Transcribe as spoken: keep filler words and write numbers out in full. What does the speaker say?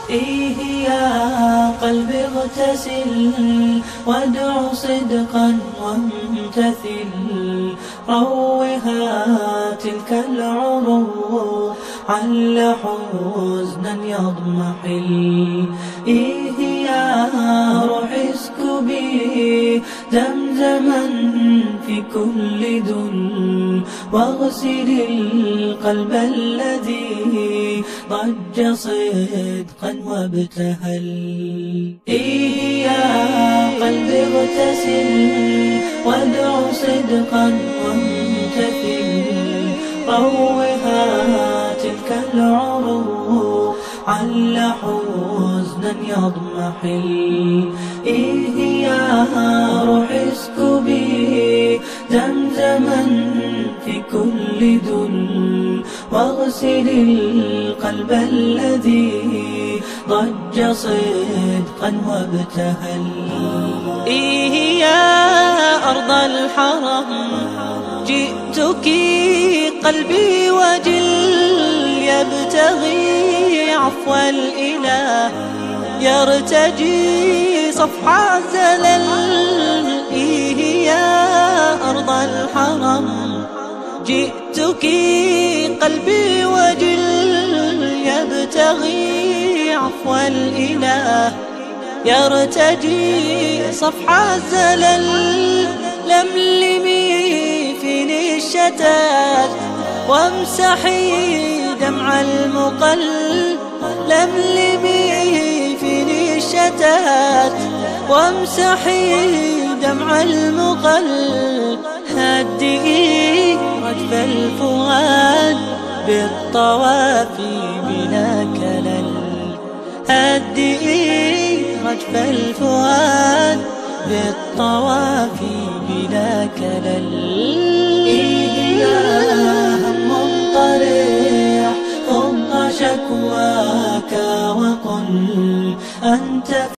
إيه يا قلبي اغتسل وادع صدقا وامتثل، روها تلك العروق عل حزنا يضمحل. إيه يا روح اسكبي زمزما في كل دل، واغسل القلب الذي ضج صدقا وابتهل. إيه يا قلبي اغتسل وادع صدقا وامتثل، روها تلك العروق عل حزنا يضمحل. إيه يا روح اسكبي زمزما في كل دل، واغسل القلب الذي ضج صدقا وابتهل. إيه يا أرض الحرم جئتك قلبي وجل، يبتغي عفو الإله يرتجي صفح الزلل. إيه يا أرض الحرم جئتك قلبي وجل، يبتغي عفو الإله يرتجي صفح الزلل. لملمي فيني الشتات وامسحي دمع المقل، لملمي فيني الشتات وامسحي دمع المقل. هدئي رجف الفؤاد بالطواف بلا كلل، هدئي رجف الفؤاد بالطواف بلا كلل. إيه يا هم طريح خض شكواك وقل أنت